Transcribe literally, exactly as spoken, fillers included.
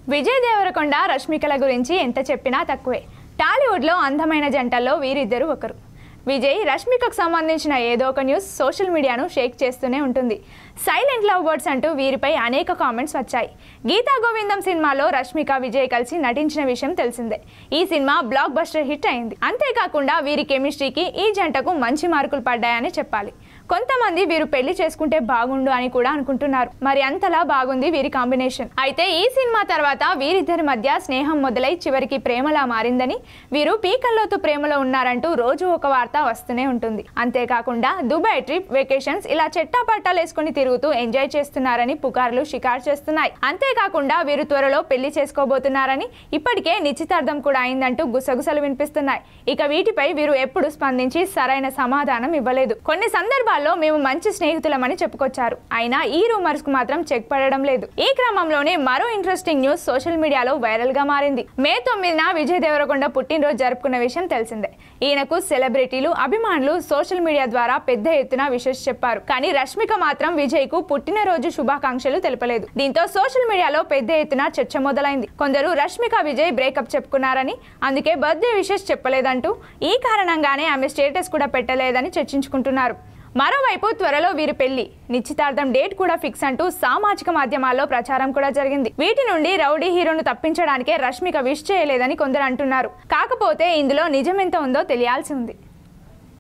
విజయ్ దేవరకొండ రష్మికల గురించి ఎంత చెప్పినా తక్కువే. టాలీవుడ్లో అందమైన జంటల్లో వీరిద్దరూ ఒకరు. విజయ్ రష్మికకు సంబంధించిన ఏదో ఒక న్యూస్ సోషల్ మీడియాను షేక్ చేస్తూనే ఉంటుంది. సైలెంట్ లవ్ బర్డ్స్ అంటూ వీరిపై అనేక కామెంట్స్ వచ్చాయి. గీతా గోవిందం సినిమాలో రష్మిక విజయ్ కలిసి నటించిన విషయం తెలిసిందే. ఈ సినిమా బ్లాక్ బస్టర్ హిట్ అయింది. అంతేకాకుండా వీరి కెమిస్ట్రీకి ఈ జంటకు మంచి మార్కులు పడ్డాయని చెప్పాలి. కొంతమంది వీరు పెళ్లి చేసుకుంటే బాగుండు అని కూడా అనుకుంటున్నారు. మరి అంతలా బాగుంది వీరి కాంబినేషన్. అయితే ఈ సినిమా తర్వాత వీరిద్దరి మధ్య స్నేహం మొదలై చివరికి ప్రేమలా మారిందని, వీరు పీకల్లోతు ప్రేమలో ఉన్నారంటూ రోజు ఒక వార్త వస్తూనే ఉంటుంది. అంతేకాకుండా దుబాయ్ ట్రిప్, వెకేషన్స్ ఇలా చెట్టాపట్టాలు వేసుకుని తిరుగుతూ ఎంజాయ్ చేస్తున్నారని పుకార్లు షికారు చేస్తున్నాయి. అంతేకాకుండా వీరు త్వరలో పెళ్లి చేసుకోబోతున్నారని, ఇప్పటికే నిశ్చితార్థం కూడా అయిందంటూ గుసగుసలు వినిపిస్తున్నాయి. ఇక వీటిపై వీరు ఎప్పుడు స్పందించి సరైన సమాధానం ఇవ్వలేదు. కొన్ని సందర్భాల్లో మేము మంచి స్నేహితులమని చెప్పుకొచ్చారు. అయినా ఈ రూమర్స్ కు మాత్రం చెక్ పడడం లేదు. ఈ క్రమంలోనే మరో ఇంట్రెస్టింగ్ న్యూస్ సోషల్ మీడియాలో వైరల్ గా మారింది. మే తొమ్మిదిన విజయ్ దేవరకొండ పుట్టినరోజు జరుపుకున్న విషయం తెలిసిందే. ఈయనకు సెలబ్రిటీలు, అభిమానులు సోషల్ మీడియా ద్వారా పెద్ద ఎత్తున విషెస్ చెప్పారు. కానీ రష్మిక మాత్రం విజయ్ కు పుట్టినరోజు శుభాకాంక్షలు తెలపలేదు. దీంతో సోషల్ మీడియాలో పెద్ద ఎత్తున చర్చ మొదలైంది. కొందరు రష్మిక విజయ్ బ్రేకప్ చెప్పుకున్నారని, అందుకే బర్త్డే విషెస్ చెప్పలేదంటూ, ఈ కారణంగానే ఆమె స్టేటస్ కూడా పెట్టలేదని చర్చించుకుంటున్నారు. మరోవైపు త్వరలో వీరి పెళ్లి, నిశ్చితార్థం డేట్ కూడా ఫిక్స్ అంటూ సామాజిక మాధ్యమాల్లో ప్రచారం కూడా జరిగింది. వీటి నుండి రౌడీ హీరోను తప్పించడానికే రష్మిక విష్ చేయలేదని కొందరు అంటున్నారు. కాకపోతే ఇందులో నిజమెంత ఉందో తెలియాల్సి ఉంది.